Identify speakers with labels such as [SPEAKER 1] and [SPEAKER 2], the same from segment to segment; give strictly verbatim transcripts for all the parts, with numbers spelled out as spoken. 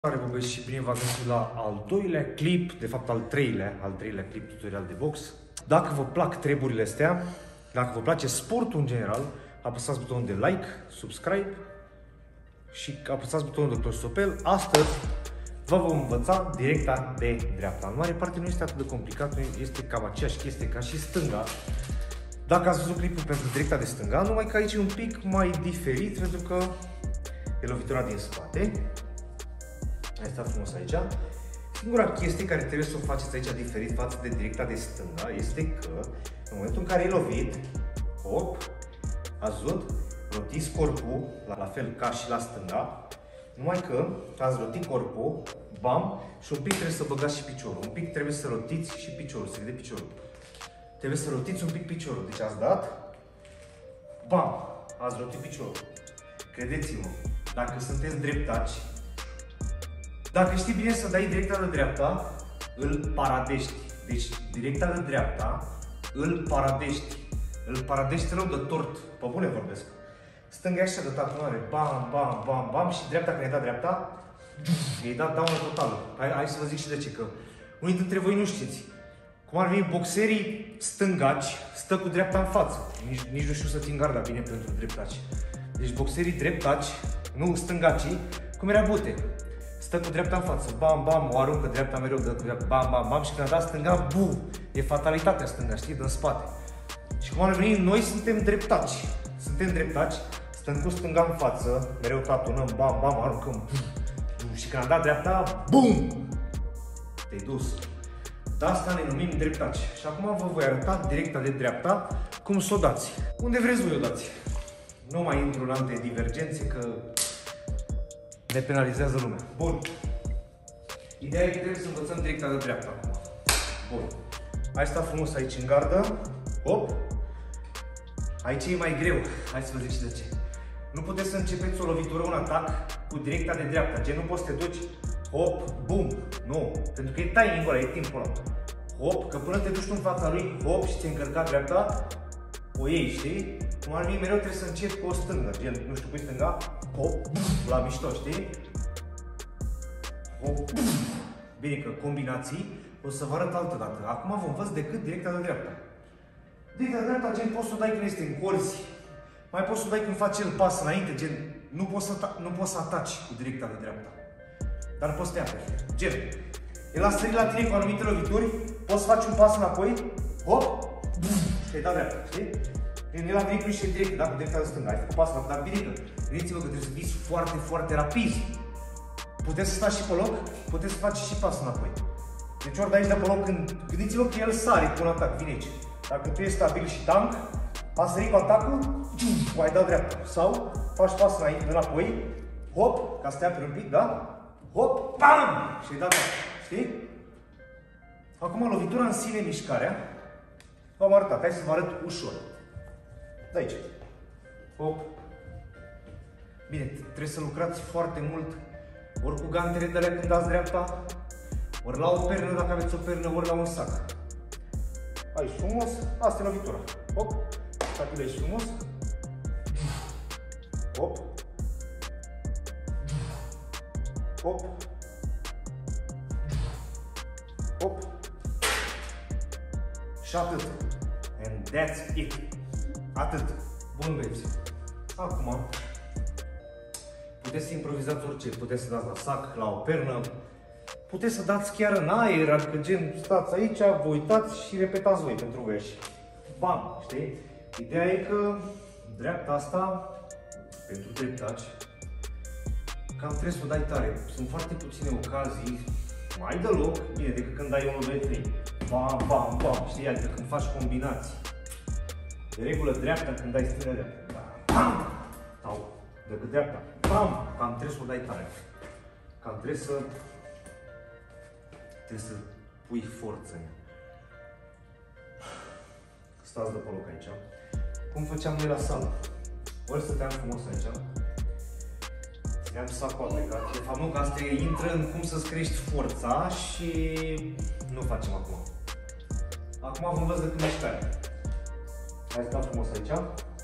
[SPEAKER 1] Care vă găsiți și bine v-am găsit la al doilea clip, de fapt al treilea, al treilea clip tutorial de box. Dacă vă plac treburile astea, dacă vă place sportul în general, apăsați butonul de like, subscribe și apăsați butonul doctor Sopel. Astăzi vă vom învăța directa de dreapta. În mare parte nu este atât de complicat, este cam aceeași chestie ca și stânga. Dacă ați văzut clipul pentru directa de stânga, numai că aici e un pic mai diferit, pentru că e lovitura din spate. Ai stat frumos aici. Singura chestie care trebuie să o faceți aici diferit față de directa de stânga este că în momentul în care e lovit, hop, ați văzut, rotiți corpul, la fel ca și la stânga, numai că ați rotit corpul, bam, și un pic trebuie să băgați și piciorul. Un pic trebuie să rotiți și piciorul, să vede piciorul. Trebuie să rotiți un pic piciorul. Deci ați dat, bam, ați rotit piciorul. Credeți-mă, dacă sunteți dreptaci, dacă știi bine să dai directa de dreapta, îl paradești. Deci directa de dreapta îl paradești. Îl paradești rău de tort. Pe bune vorbesc. Stânga e așa de tatuare. Bam, bam, bam, bam. Și dreapta, când ai dat dreapta, i-ai dat daună totală. Hai, hai să vă zic și de ce. Că unii dintre voi nu știți. Cum ar veni boxerii stângaci, stă cu dreapta în față. Nici, nici nu știu să țin garda bine pentru dreptaci. Deci boxerii dreptaci, nu stângacii, cum era Bute. Stă cu dreapta în față, bam, bam, o aruncă dreapta mereu, de dreapta, bam, bam, bam, și când a dat stânga, bu, e fatalitatea stânga, știi, din spate. Și cum ar veni, noi suntem dreptaci, suntem dreptaci, stăm cu stânga în față, mereu tatunăm, bam, bam, aruncăm, bu, și când a dat dreapta, bum, te-ai dus. De asta ne numim dreptaci. Și acum vă voi arăta directa de dreapta, cum să o dați. Unde vreți voi o dați. Nu mai intru în alte divergențe, că ne penalizează lumea. Bun. Ideea e că trebuie să învățăm directa de dreapta acum. Bun. Hai sta frumos aici în gardă. Hop. Aici e mai greu. Hai să vă zic și de ce. Nu puteți să începeți o lovitură, un atac cu directa de dreapta. Gen, nu poți să te duci, hop, bum. Nu. Pentru că e timing-ul ăla, e timpul ăla. Hop, că până te duci tu în fața lui, hop, și ți-ai încărcat dreapta, o iei, știi? Cum ar fi, mereu trebuie să începi cu o stângă, gen, nu știu, cu stânga, hop, la mișto, știi? Hop, bine că combinații o să vă arăt altă dată. Acum vă învăț decât directa de dreapta. Directa de dreapta, gen, poți să o dai când este în colți, mai poți să o dai când faci el pas înainte, gen, nu poți să, nu poți să ataci cu directa de dreapta. Dar poți să te aperi. Gen, el a sărit la tine cu anumite lovituri, poți să faci un pas înapoi, hop, și ai dat dreapta, știi? El a venit și direct, da, cu directa de stânga, ai făcut pasul ăla, dar bine că, gândiți-vă că trebuie să fiți foarte, foarte rapizi. Puteți să stați și pe loc, puteți să faceți și pasul înapoi. Deci ori de aici de pe loc, când, gândiți-vă că el sare cu un atac, vine aici. Dacă tu ești stabil și tank, a sărit cu atacul, o ai dat dreapta. Sau faci pasul înapoi, hop, ca să te aperi un pic, da? Hop, bam! Și ai dat dreapta, știi? Acum lovitura în sine, mișcarea, v-am arătat, hai să vă arăt ușor. De aici. Hop. Bine, trebuie să lucrați foarte mult, ori cu gantele de alea când dați dreapta, ori la o pernă dacă aveți o pernă, ori la un sac. Aici frumos, asta e lovitura. Hop, sacul aici frumos. Hop. Hop. Hop. Și atât. And that's it. Atât. Bun, băieți. Acum, puteți să improvizați orice. Puteți să dați la sac, la o pernă. Puteți să dați chiar în aer, adică gen, stați aici, vă uitați și repetați voi pentru voi. Bam, știi? Ideea e că dreapta asta, pentru dreptaci, cam trebuie să o dai tare. Sunt foarte puține ocazii, mai deloc, bine, decât când dai unu, doi, trei. Bam, bam, bam, știi? Adică când faci combinații. De regulă dreapta când dai stânga dreapta. Bam! Sau decât dreapta. Bam! Cam trebuie să o dai tare. Cam trebuie să... Trebuie să pui forță în ea. Stați de pe loc aici. Cum făceam noi la sală. Ori stăteam frumos aici. Țineam sacul aplicat. De fapt nu, că asta intră în cum să-ți crești forța și nu facem acum. Acum vă învăț de când mișcarea. Hai să stau frumos aici.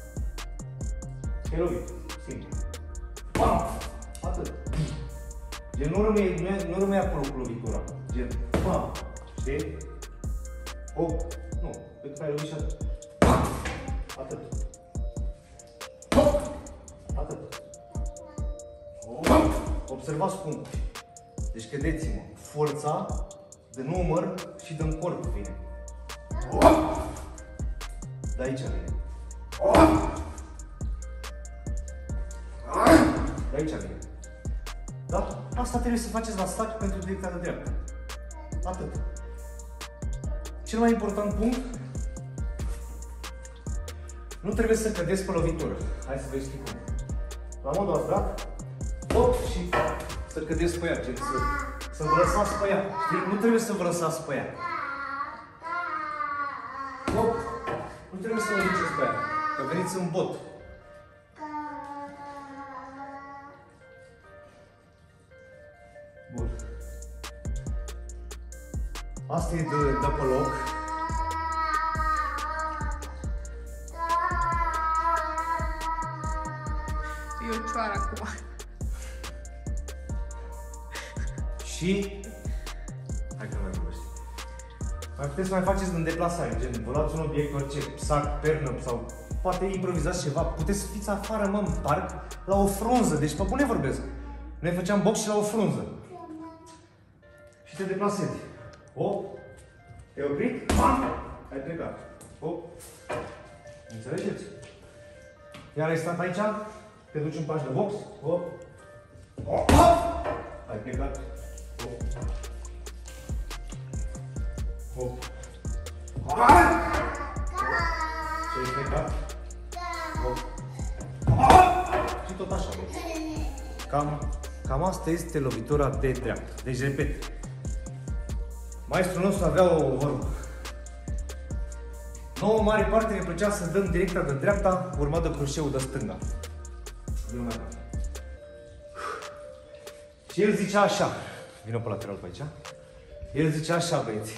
[SPEAKER 1] E lovit. Simplu. Bam! Atât. Gen, nu rămâi, nu, nu rămâi acolo cu lovitura. Gen, bam, știi? Hop, nu, pentru că ai lovit și atât. Atât. Atât. Observați cum. Deci credeți-mă, forța de număr și de în corp vine. De aici vine. De aici vine. Da? Asta trebuie să faceți la start pentru direcția de dreapta. Atât. Cel mai important punct, nu trebuie să cădeți pe lovitură. Hai să vă explic cum. La modul ăsta, hop, și să cădeți pe ea, să, să vă lăsați pe ea. Știi? Nu trebuie să vă lăsați pe ea. Hop, nu trebuie să vă duceți pe ea, că veniți în bot. Bun. Asta e de, de pe loc.
[SPEAKER 2] E o cioară acum.
[SPEAKER 1] Și... Hai că nu mai vorbești. Mai puteți să mai faceți în deplasare, gen, vă luați un obiect, orice, sac, pernă sau poate improvizați ceva. Puteți să fiți afară, mă, în parc, la o frunză. Deci, pe bune vorbesc. Noi făceam box și la o frunză. Și te deplasezi. Hop. Te-ai oprit? Ai plecat. Hop. Înțelegeți? Iar ai stat aici, te duci în pași de box. Hop. Hop. Ai plecat. Hop. Hop. Și ai plecat. Hop. Și tot așa. Cam, cam asta este lovitura de dreapta. Deci, repet. Maestrul nostru avea o vorbă. Nouă mare parte ne plăcea să dăm direcția de dreapta, urmat de croșeul de stânga. Și el zicea așa. Vino pe lateral pe aici. El zicea așa, băieți.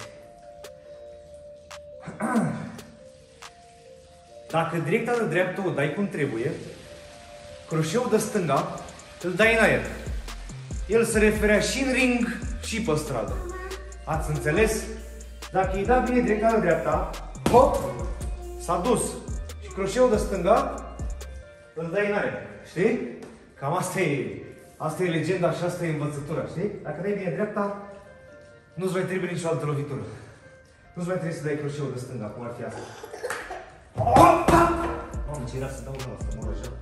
[SPEAKER 1] Dacă direcția de dreapta o dai cum trebuie, croșeul de stânga îl dai în aer. El se referea și în ring și pe stradă. Ați înțeles? Dacă îi da bine direcția de dreapta, hop, s-a dus. Și croșeul de stânga îl dai în aer. Știi? Cam asta e, asta e legenda și asta e învățătura, știi? Dacă dai bine dreapta, nu-ți mai trebuie nicio altă lovitură. Nu-ți mai trebuie să dai croșeul de stânga, cum ar fi asta. Mamă, ce era să dau una asta, mă rog.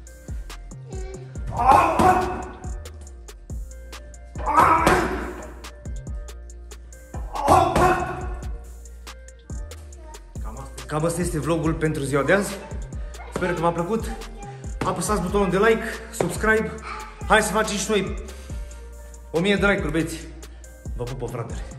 [SPEAKER 1] Cam asta este vlogul pentru ziua de azi. Sper că v-a plăcut. Apăsați butonul de like, subscribe. Hai să facem și noi o mie de like-uri, băieți. Vă pupă, fratele.